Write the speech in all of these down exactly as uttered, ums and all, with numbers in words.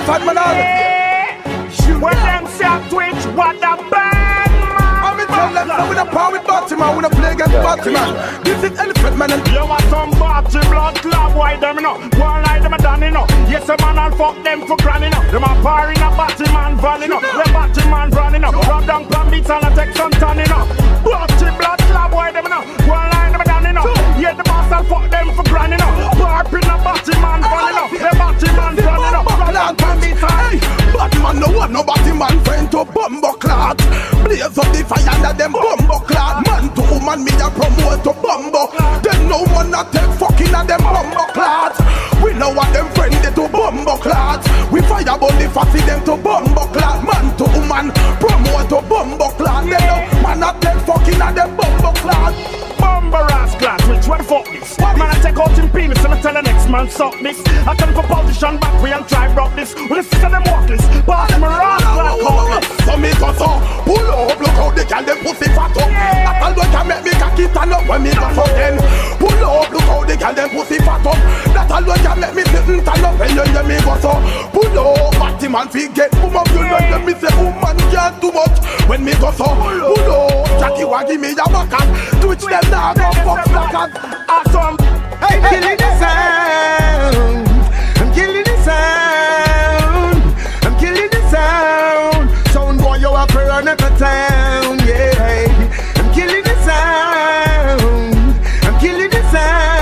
fat man all. When them say a Twitch, what a bad man. I'm in tell them so we don't power with Baltimore, we don't play against Baltimore. This is Elephant Man and you want some Baltimore blood club, why them you know? One night them a done you know. Yes a man I'll fuck them for granny you know. Them a par in a Batman van you know. The Batman van you know. Rub down pan beats and a take some ton you know. Baltimore blood club, why them you know? One night them a done you know. Yeah the boss I'll fuck them for granny you know. Par in a Batman van you know. The Batman van you know. Rub down pan beats and Batman no one, no Batman friend to bumbo clot. Blaze up the fire under them bumbo clot. Man to woman me a promote to bumbo. Then no one not take fucking at them bumbo clot. We know what them friend they to bumbo clot. We fire about the fatty them to bumbo clot. Man to woman promote to bumbo clot. Then no man not take fucking at them bumbo clot. Bumbo ass class, which one fuck this? Man I take out him penis and I tell the next man suck this. I tell him for position back we and try rock this. With the sister them walkless, pass him a ass class call. So me go so, pull up, look how they can them pussy fat up. That alone can make me cocky stand up when me go so then. Pull up, look how they can them pussy fat up. That alone can make me sit and stand up when you hear me go so. Pull up, fatty man fi get boom up. You know let me say woman can't do much when me go so. Pull up, Jackie wa give me a back and twitch them now go fuck slackers. Awesome. I'm killing the sound. I'm killing the sound. I'm killing the sound. Sound boy, you are for run up a town, yeah. I'm killing the sound. I'm killing the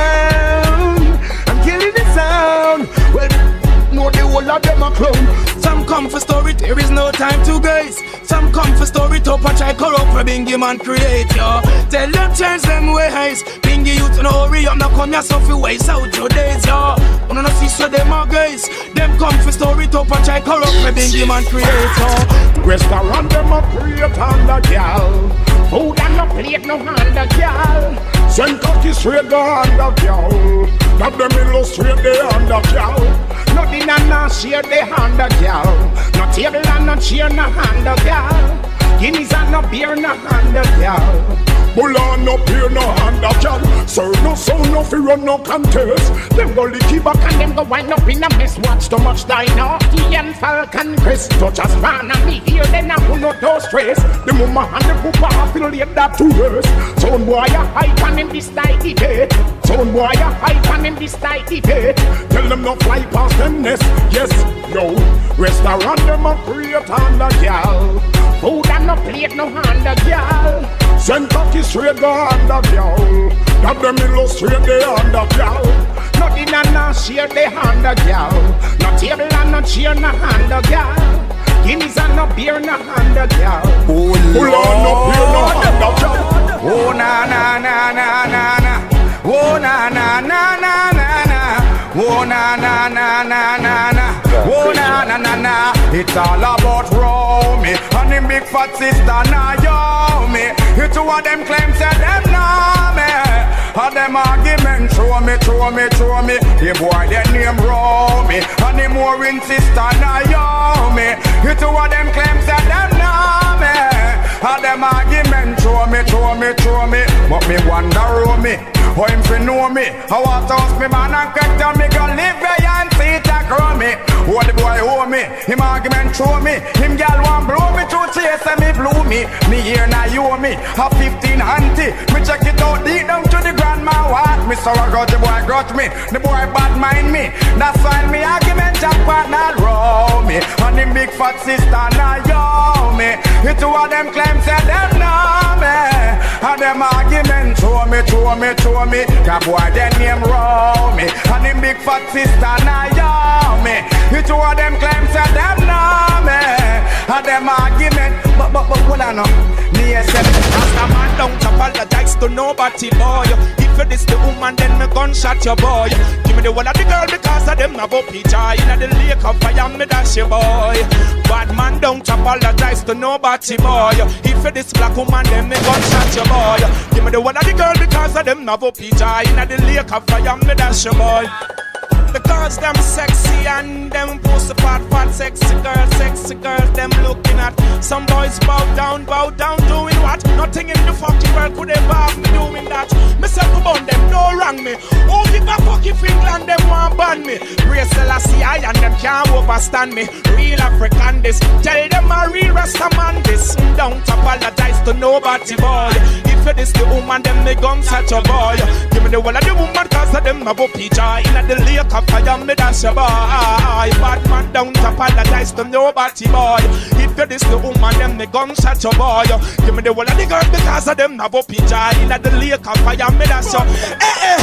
sound. I'm killing the sound. Well, no, the whole of them are clown. Some come for story, there is no time to grace. Some come for story, top a try corrupt for Bingy man create, yo. Tell them change them ways. Bingy youth no hurry up, now come here so fi waste out your days, yo. Wanna no see so them are guys. Them come for story, top a try corrupt for Bingy man create, yo. Restaurant them a create on the gal. Food and no plate, no hand the gal. Send cocky straight go on the gal. Got them illustrate they on the gal. Nothing and no share they hand the gal. No table and no chair, no hand the gal. Guineas and no beer, no hand the gal. Bull on no beer, no hand the gal. Sir, no sound, no fear, no contest. Them go licky back and them go wind up in a mess. Watch too much dynasty and Falcon Chris. Touch us fan and me here, then I pull out those stress. The mama and the poopa have to leave that to us. Sound boy a hype and him this tight debate. Sound boy a hype and him this tight debate. Tell them no fly past them nest. Yes, no. Restaurant them a create on the gal. Food and no plate, no hand the gal. Send cocky straight go on the gal. Got them illustrate they on the gal. Nothing and no share they hand the gal. No table and no chair, no hand the gal. Guineas and no beer, no hand the gal. Oh Pull on no beer, no hand the gal. Oh na na na na na na. Oh na na na na na na. Oh na na na na na na. Oh na na na na. It's all about Romy and him big fat sister Naomi. You two of them claims that them know me. And them argument throw me, throw me, throw me. The boy their name Romy and him more in sister Naomi. You two of them claims that them know me. And them argument throw me, throw me, throw me. But me wonder Romy. Oh, him fi know me. I want to house me man and crack down me go live there and see it a grow me. Oh, the boy owe me. Him argument show me. Him gal want blow me through chase and me blew me. Me here now you owe me. A fifteen auntie. Me check it out deep down to the grandma what. Me so I got the boy grudge me. The boy bad mind me. That's why me argument jack partner row me. And him big fat sister now yo me. The two of them claims that them know me. And them argument show me, show me, show me. That boy their name row me. And him big fat sister now yo me. The two of them claims that them know me. And them argument, but but but hold on now. Me a say, as a man don't apologize to nobody boy. If you this the woman, then me gunshot your boy. Give me the one of the girl because of them have up each eye. In the lake of fire, me dash your boy. Bad man don't apologize to nobody boy. If you this black woman, then me gunshot your boy. Give me the one of the girl because of them have up each eye. In the lake of fire, me dash your boy. Because them sexy and them pussy fat, fat, sexy girls, sexy girls, them looking at. Some boys bow down, bow down, doing what? Nothing in the fucking world could ever have me doing that. Me say to bun them, no wrong me. Oh, give a fuck if England them want ban me. Praise Selassie I and them can't overstand me. Real African this, tell them a real Rasta man this. Don't apologize to nobody boy. If you this the woman, them me guns at your boy. Give me the wall of the woman cause of them a go picture. In the lake of fire me dash your boy. Bad man don't apologize to nobody boy. If you this the woman, them me guns at your boy. Give me the wall of the girl because of them a go picture. In the lake of fire me dash your eh eh.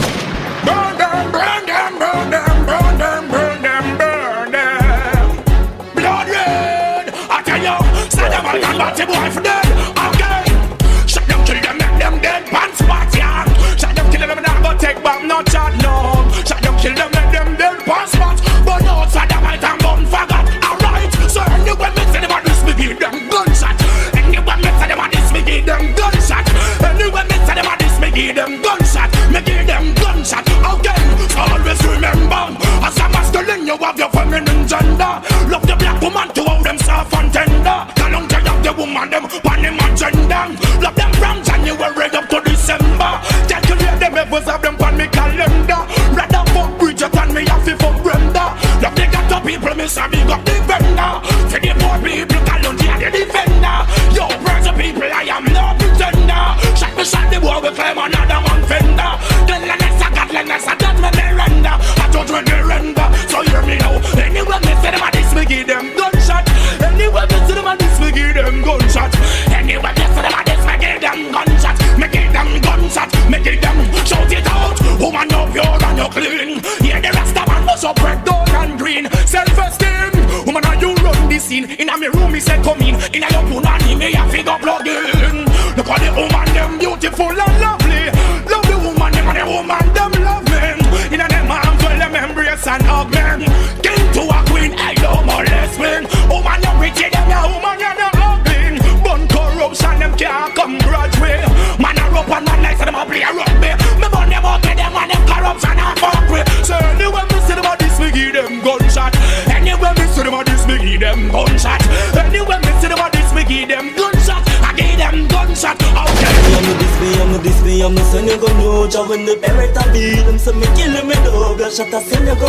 Burn them, burn them, burn them, burn them, burn them, burn them. Blood red, I tell you, stand up and combat the boy for dead. Okay, shut them, kill them, make them dead, pants spot, yeah. Shut them, kill them, and I go take back, no chat, no. Shut them, kill them, make them dead, pants spot. But no, shut them, I can't bun forgot. Alright, so anyway, me say them a this, me give them gunshot. Anyway, me say them a this, me give them gunshot. Anyway, me say them a this, me give them gunshot. Me give them gunshot. Again, so always remember, as a masculine, you have your feminine gender. Love the black woman to hold them soft and tender. Can't tell the woman them on them agenda. Love them from January up to December. Calculate them evils, have them on me calendar. Rather fuck Bridget than me have to fuck Brenda. Love the ghetto people, me say big up the vendor. For the poor people, can't tell the defender. Yo, Purge people, I am no pretender. Shot me, shot the boy, we claim another man fender. Then the next I got, the next I got me render. I don't want to render, so hear me now. Anyway, me say them a this, me give them gunshot. Anyway, me say them a this, me give them gunshot. Anyway, me say them a this, me give them gunshot. Me give them gunshot, me give them shout it out. Woman, no pure and no clean. Yeah, the rest of man must up red, down and green. Self-esteem, woman, are you run this scene? In a me room, me say come in. In a your punani, me a figure plug in. Look at the woman, them beautiful and lovely. Love the woman, them and the woman, them love me. In a them arms, well, them embrace and hug me. King to a queen, I don't molest me. Woman, you wicked, them a woman, you no ugly. Bun corruption, them can't come grudge way. Man a rope and man nice, and them a play a rugby. Me bun them out with them and them corruption and fuck with. So anyway, me see them a this, me give them gunshot. Anyway, me see them a this, me give them gunshot. Anyway, me see them a this, me give them gunshot. I give them gunshot. Okay. I'm this, me, I'm this, me, I'm the son you go know. Job when the parrot a beat them, so me kill him, me dog. I shot a son you go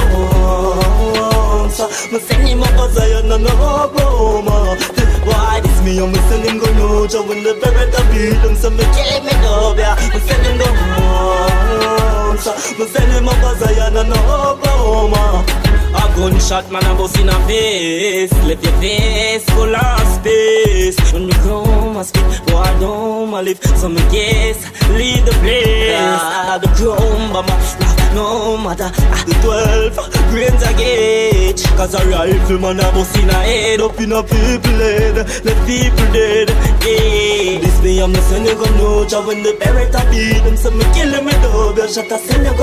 home. So me send him up as I am no no why this me, I'm send him go know. Job when the parrot a beat them, so me kill him, me dog. Yeah, me send him go home. So me send him up as I am no no a gunshot man a bust in a face. Left your face full of space. When me come a spit, boy I don't a live. So me guess, leave the place. Ah, the chrome bomber, ah, no matter ah, the twelve grains a gauge. Cause a rifle man a bust in a head. Up in a people head, let people dead. Yeah, this me I'm the son you go know. Job when the parrot a beat them, so me kill him with dog. I shot a son you go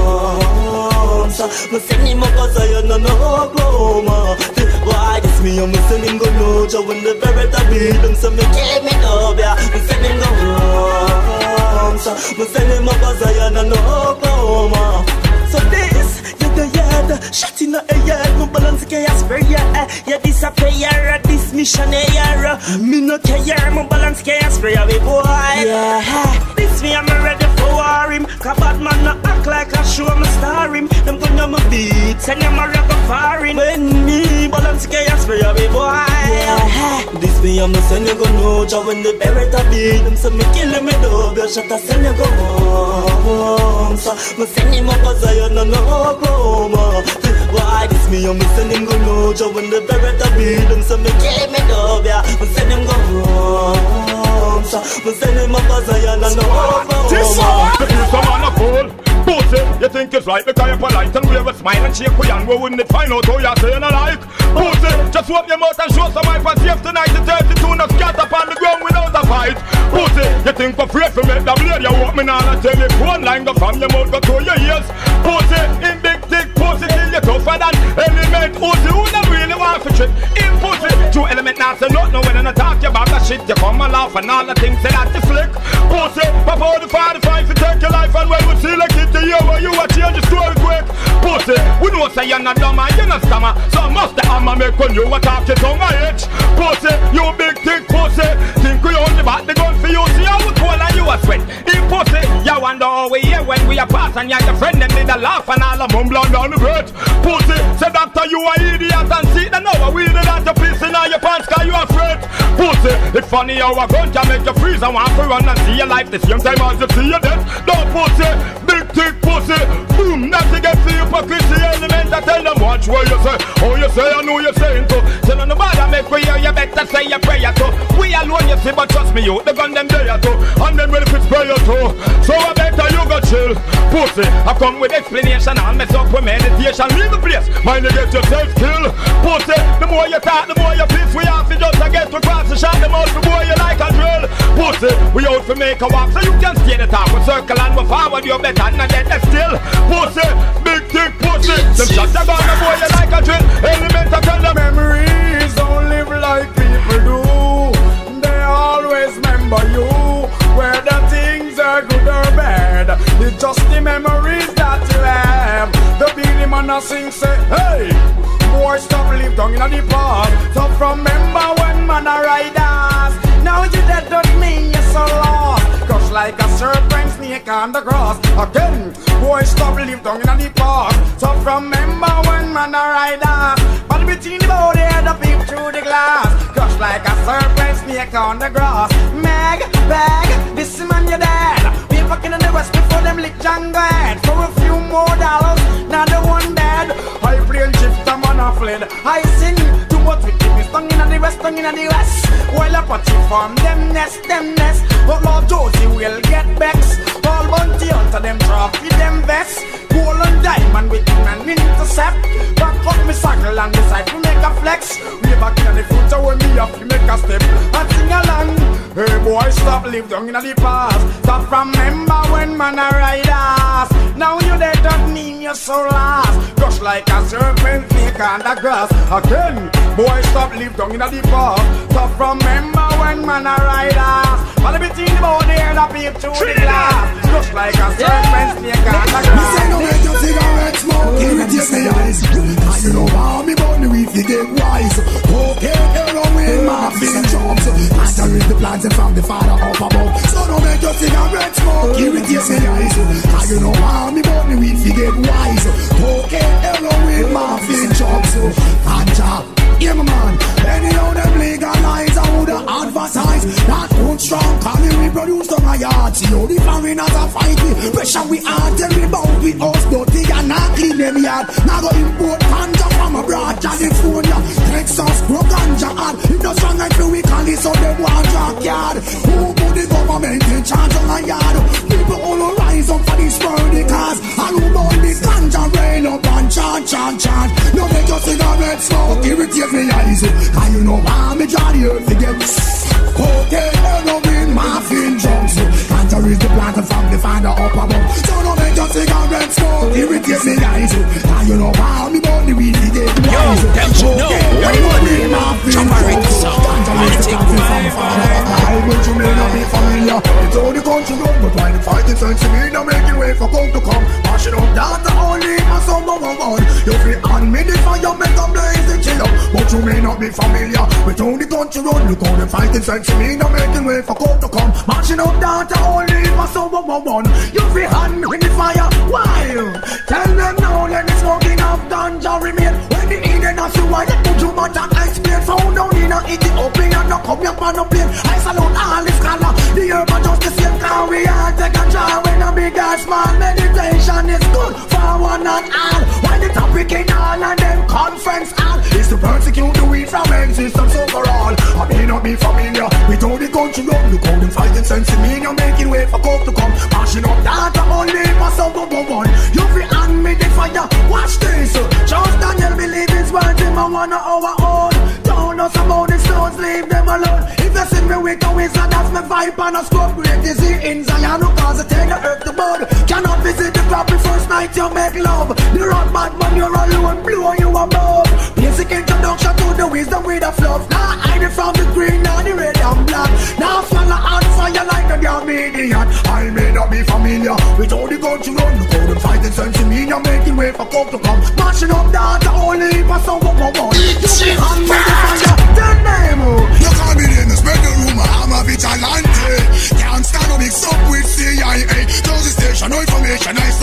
home. So me send him up as I no no Oklahoma. Why this me I'm send him go know. Job when the parrot a beat them, so me kill me dog. Yeah, me send him go home. So me send him up as I no no Oklahoma. So this, you the yard, shot in the air, no balance chaos for ya. Yeah, this a prayer, this mission here. Me no care, my balance chaos for ya, boy. Yeah, this me I'm ready for war him. Cause bad man no act like I show me star him. Them gun on my beats and them a rap a foreign. When me balance chaos for ya, boy. Yeah, this me I'm send you go know. Job when the parrot a beat them, so me kill him with dog. I shot a send you go home. So me send him up as I no no Oklahoma. Why this me I'm send him go know. Job when the parrot a beat them, so me kill him with dog. Yeah, me send him go home. So me send him up as I no no Oklahoma. This one, the piece of man a fool. Pussy, you think it's right because you're polite and wave a smile and shake we and we wouldn't find out who you're saying alike. Pussy, just open your mouth and show some hype and safe tonight. The thirty-two no scatter upon the ground without a fight. Pussy, you think for free to make the blade you walk me now and tell it one line go from your mouth go to your ears. Pussy, in big thick pussy till you're tougher than element. Pussy, who don't really want to trick? In pussy, two element now say nothing when I talk you about that shit. You come and laugh and all the things say that you slick. Pussy, pop out the forty-five to take your life and when we see like it. The year where you a change the story quick. Pussy, we know say you're not dumb and you're not stammer. So must the hammer make when you attack your tongue a itch. Pussy, you big thick pussy. Think we only back the gun for you pass and your friend them need a laugh and all a mumble down the breath. Pussy, say doctor you a idiot and see that now we do that to piss in your pants cause you afraid. Pussy, it's funny how a gun can make you freeze and want to run and see your life the same time as you see your death. No pussy, big thick pussy, boom, not to get for hypocrisy element. I tell them watch what you say, how you say I know you're saying to. So no nobody make we hear you better say your prayer to. We alone you see but trust me you, the gun them there too. And then when it's prayer too. So I better you go chill. Pussy, I come with explanation and mess up with meditation. Leave the place, mind you get yourself killed. Pussy, the more you talk, the more you piss. We have to just get to cross the shot, the more the more you like a drill. Pussy, we out to make a walk so you can stay the top. We circle and we forward, you better not get that still. Pussy, big thick pussy. Them shots are gone, the more you like a drill. Element of tell them memories don't live like people do. They always remember you, whether things are good or bad. It's just the memories that you have. The Beenie Man a sing say, hey, boy stop live down in the past. So from remember when man a ride us. Now you dead don't mean you're so lost. Crush like a serpent snake on the grass. Again, boy stop live down in the past. So from remember when man a ride us. But between the body and the peep through the glass. Crush like a serpent snake on the grass. Meg, bag, this man you're dead. We fucking in the west before them lick Django head. For a few more dollars, now the one dead. I play and shift a man a fled. I sing too much with him. Stung in the west, stung in the west. While I put you from them nest, them nest. But Lord Josie will get vexed. All bounty hunter them trophy, them vest. Gold and diamond with him and intercept. Back up me circle and decide to make a flex. Way back in the future when me up to make a step and sing along. Hey boy stop live down in the past. Stop from remember when man a ride us. Now you dead don't mean you're so lost. Crush like a serpent snake on the grass. Again, boy stop live down in the past. Stop from remember when man a ride us. But between the body and the peep through the glass. Crush like a serpent snake on the grass. Me say no make your cigarette smoke, irritate me eyes. And you know how me burn the weed to get wise. Okay, heroin, morphine, drugs. Master is the plans and from the father up above. So don't make your cigarette smoke, irritate me eyes. And you know how me burn the weed to get wise. Okay, heroin, morphine, drugs. Ganja, yeah my man. Anyhow them legalize, I would advertise. That good strong, can we reproduce on my yard. See how the foreigners are fighting. Pressure we hard, tell me about with us. Dirty and not clean them yard. Now go import ganja from abroad, California, Texas, grow ganja hard. If the strong like we can listen, so them want drug yard. Who put the government in charge on my yard? People all rise up for this worthy cause. And who burn the ganja rain up and chant, chant, chant. No make your cigarette smoke, irritate me eyes. And you know why me draw the earth again. Okay, heroin, morphine, drugs. Ganja is the plant from the father up above. So no make your cigarette smoke, irritate me eyes. And you know why me burn the weed again. Yo, don't you know what you want to do? Chopperator song, I take my I want you may not be familiar. It's all the country road, but why the fighting sense me now making way for come to come. Mashing up data only for some one one. You feel on me the fire, make a blaze the chill up. But you may not be familiar with all the country road. Look how the fighting sense me now making way for come to come. Mashing up data only for some one one. You feel on me the fire, why? Tell them now let the smoking of ganja remain. When the Eden of you are yet to much and explain. Found down in a Ethiopia, no come up on a plane. I salute all this color. The herb are just the same car. We are take a jar when a big and small. Meditation is good for one and all. When the topic in all and them conference all is to persecute the weed from existence overall. I may not be familiar with all the country road. Look how them fighting sense in me. You're making way for coke to come. Mashing up data only for some one one. You feel on me the fire. Watch this. Just Daniel believe his words him a one of our own. Don't know some of the stones, leave them alone. If you see me with a wizard, that's my vibe and a scope. Great is he in Zion, who cause a take the earth to burn. Cannot visit the crop the first night you make love. The rock bad man, you're alone, blow you above. Basic introduction to the wisdom with a fluff. Now hide it from the green, now the red and black. Now swallow on fire like a damn idiot. I may not be familiar with all the guns you run. Look how them fighting sense in me, you're making way for coke to come. Mashing up data only for some one one. You be on me the fire, the name. You can't be in the special room, I'm a vigilante. Can't stand up mix up with C I A. Close the station, no information, I start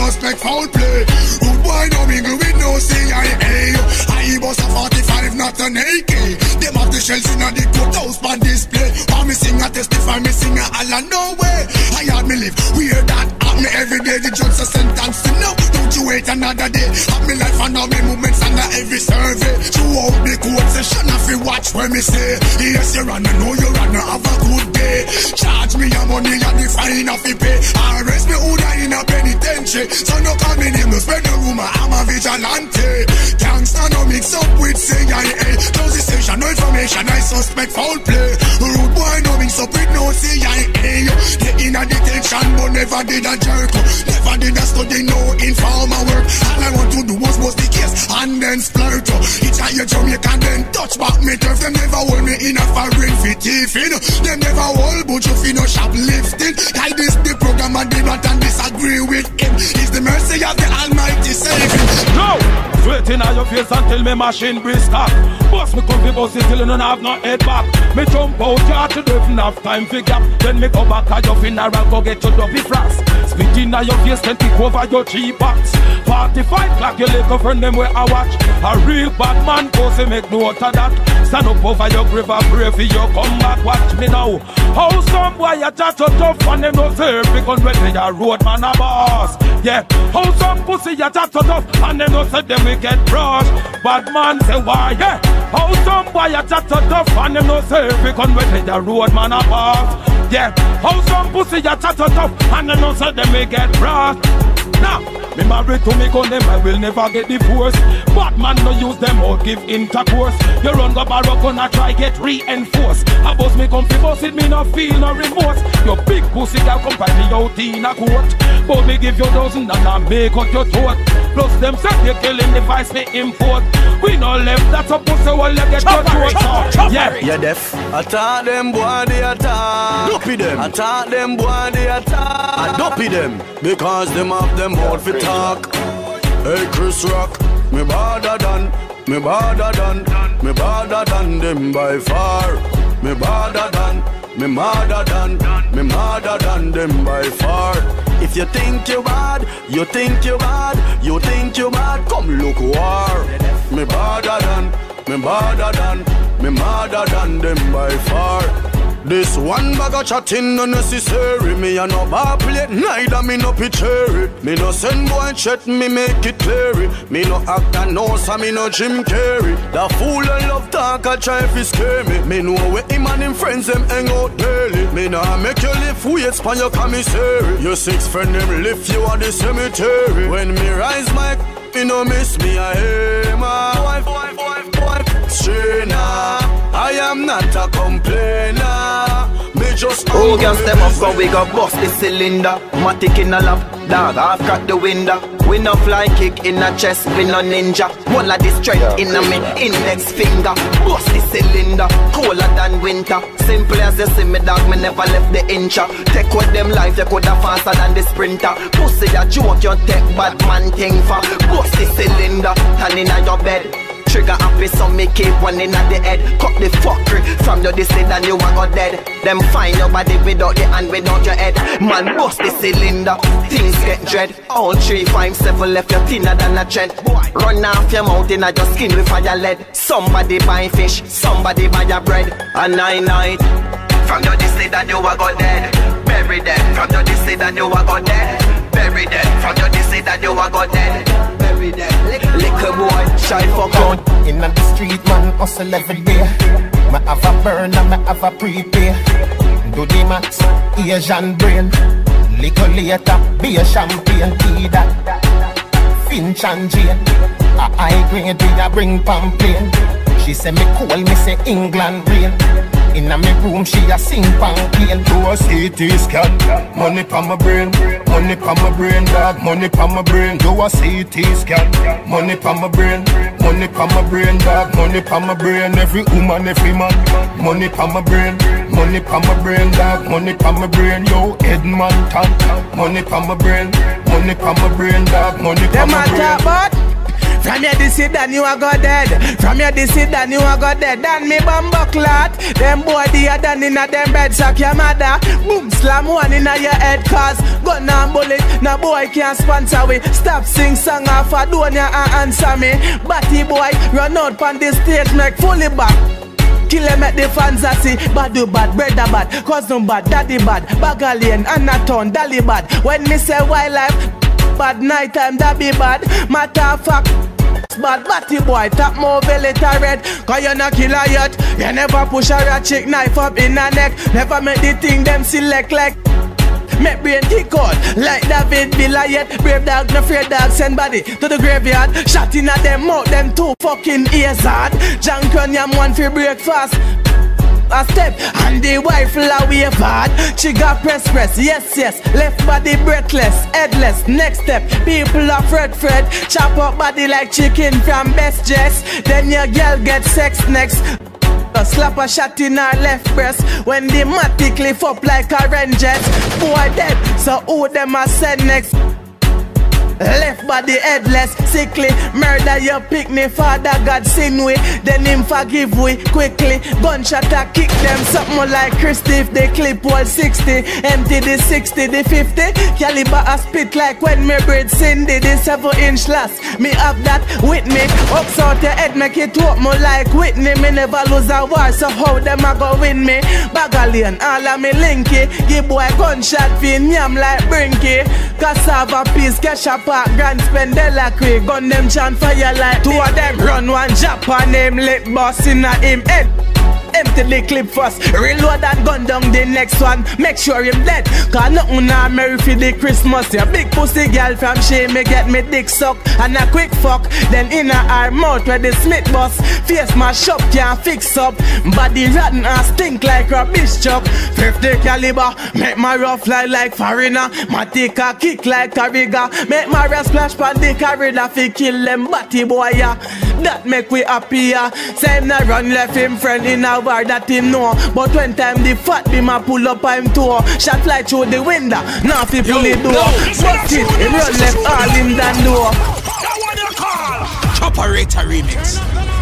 suspect foul play. Rude boy no mingle with no C I A. I boss a forty-five, not an A K. Them have the shells in the courthouse on display. While me sing a testify, me sing a Allah, no way. I had me live, we hear that happen every day. The judge a sentence to no, don't you wait another day. Have me life and all me movements under every survey. Throughout the court session, I feel watch where me say. Yes, you run, I know you run, have a good day. Charge me your money and the fine of the pay. Arrest me who die in a penitentiary. So no call me name, no spread the rumor, I'm a vigilante. Gangsta no mix up with C I A. Close the station, no information, I suspect foul play. Rude boy no mix up with no C I A. They in a detention but never did a jerk. Never did a study, no informer work. All I want to do was bust the case and then splurt. It's how you Jamaican then touch back me turf. Them never hold me in a foreign fit thieving. Them never hold but you feel no shoplifting. I this the program and did not and disagree with him. It's the mercy of the Almighty saving. No! Sweating on your face until me machine brisk up. Boss me come fi bust it till you don't have no head back. Me jump out yard to the enough time fi gap. Then me go back at your funeral go get your dopey frost. Spitting on your face then pick over your cheap box. forty-five clock your little friend them where I watch. A real bad man go say make note of that. Stand up over your grave and pray for you come back. Watch me now. How some boy a chat so tough and them no serve because when they a road man a boss. Yeah. How some pussy a chat so tough and them no say them we get brushed. Bad man say why yeah. How some boy a chat so tough and them no serve because when they a road man a boss. Yeah. How some pussy a chat so tough and them no say them we get brushed. Now, me married to me gun them, I will never get divorced. Bad man no use them or give intercourse. You run go barrock gonna try get reinforced. A boss me come fi boss it, me no feel no remorse. Your big pussy girl come find me out in a court. But me give you dozen and I make out your throat. Plus them say you killing the vice me import. We no left that a pussy while you get your throat. Yeah, you deaf. Attack them boy they attack. Dopey them. Attack them boy they attack. I dopey them because them have them mouth fi talk. Hey Chris Rock, me badder than, me badder than, me badder than them by far. Me badder than, me madder than, me madder than them by far. If you think you bad, you think you bad, you think you bad, come look war. Me badder than, me badder than, me madder than them by far. This one bag of chatting unnecessary. Me a no bar plate, neither me no picture it. Me no send boy chat, me make it clear it. Me no act and no so me no Jim Carrey. The fool and love talk a try fi scare me. Me know where him and him friends them hang out daily. Me nah make you lift weights pon your commissary. Your six friend them lift you at the cemetery. When me rise my me no miss me a hey my wife, wife, wife, wife, strainer. I am not a complainer. Me just oh, girls, them up, go we go bust the cylinder. Matic in a lap, dog, I've got the window. We no fly kick in a chest, we no ninja. One of the strength in a me index finger. Bust the cylinder, colder than winter. Simple as you see me, dog, me never left the incha. Take with them life, you coulda faster than the sprinter. Pussy a joke, you take bad man thing for. Bust the cylinder, hand in your bed. Trigger happy, so me keep one in at the head. Cut the fuckery from your this and you a go dead. Them find your body without the hand, without your head. Man bust the cylinder, things get dread. All three, five, seven left you thinner than a thread. Run off your mouth in your skin with fire lead. Somebody buy fish, somebody buy your bread. A nine night from your this and you a go dead. Bury them from your this and you a go dead. Bury them from your this and you a go dead. Bury them. Little boy, shy fuck out. In the street, man, hustle every day. Me have a burn and me have a prepay. Do the max, Asian brain. Little later, be a champagne, tea that. Finch and Jane. A high grade, we a bring pamphlet. She say me cool, me say England rain. In a me room, she a sing pamphlet. Do a C T scan, money pa my brain. Money pa my brain, dog, money pa my brain. Do a C T scan, money pa my brain. Money pa my brain, dog, money pa my brain. Every woman, every man, money pa my brain. Money pa my brain, dog, money pa my brain. Yo, Edmonton, money pa my brain. Money pa my brain, dog, money pa my brain. From your this then you a go dead. From your this then you a go dead. Dan me bumbo clot. Them boy the other in a them bed suck your mother. Boom slam one in a your head cause gun and bullet. No boy can't sponsor we. Stop sing song off a don't ya and answer me. Batty boy run out on the stage make fully back. Kill them at the fans I see. Bad do bad, brother bad, cousin bad, daddy bad, Bagalian, Anaton, Dally bad. When me say wildlife bad, night time that be bad. Matter of fact bad, batty boy, top more belly red. Cause you no killer yet. You never push a rat chick knife up in her neck. Never make the thing them select like make brain kick out like David Villayet. Brave dog, no afraid dog, send body to the graveyard. Shot in at them mouth, them two fucking ears hard. Junk on yam one for breakfast. A step and the wife la wave hard. She got press press, yes yes. Left body breathless, headless. Next step, people are fret fret. Chop up body like chicken from Best Jess. Then your girl get sex next. Slap a shot in her left breast. When the matic cliff up like a ranger. Boy dead, so who them a send next? Left body headless, sickly. Murder your picnic, Father God sin we. Then him forgive we quickly. Gunshot a kick them something like Christy. If they clip all sixty, empty the sixty, the fifty. Caliber a spit like when me breed Cindy. The seven inch last, me have that with me. Ups out your head, make it walk more like Whitney. Me never lose a war, so how them a go win me? Bagalian, all of me linky. Give boy gunshot fi yam like Brinky. Cassava piece, cash up. Grand Spendella Creek, gun them chant fire like two of them run one Japan name lit boss in a him head. Empty the clip first, reload and gun down the next one. Make sure him dead, cause nothing na marry for the Christmas. Your big pussy girl from she me get me dick suck and a quick fuck. Then in her mouth where the Smith bus. Face my shop can't fix up. Body rotten and stink like a bitch chuck. fifty caliber, make my rough fly like foreigner. My take a kick like a rigger. Make my red splash pan the corridor fi kill them batty boy ya. That make we happy ya. Same na run left him friend in a war that him know. But when time the fat be ma pull up him toe. Shot fly through the window, now fi pull it door. Bust it, him run left all him than door. That one you call Chopperator remix.